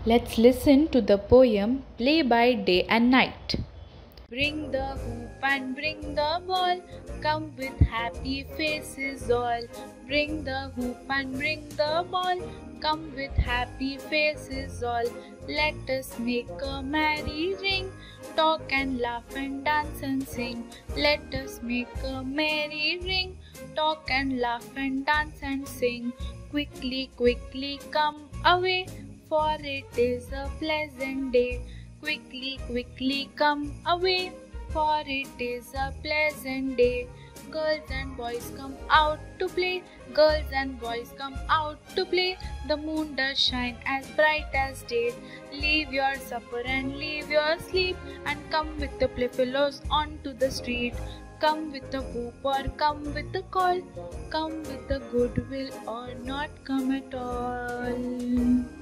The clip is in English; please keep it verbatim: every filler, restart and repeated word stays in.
Let's listen to the poem Play by Day and Night. Bring the hoop and bring the ball, come with happy faces all. Bring the hoop and bring the ball, come with happy faces all. Let us make a merry ring, talk and laugh and dance and sing. Let us make a merry ring, talk and laugh and dance and sing. Quickly, quickly come away, for it is a pleasant day. Quickly, quickly come away, for it is a pleasant day. Girls and boys come out to play, girls and boys come out to play. The moon does shine as bright as day. Leave your supper and leave your sleep, and come with the playfellows onto the street. Come with a whoop or come with a call, come with a goodwill or not come at all.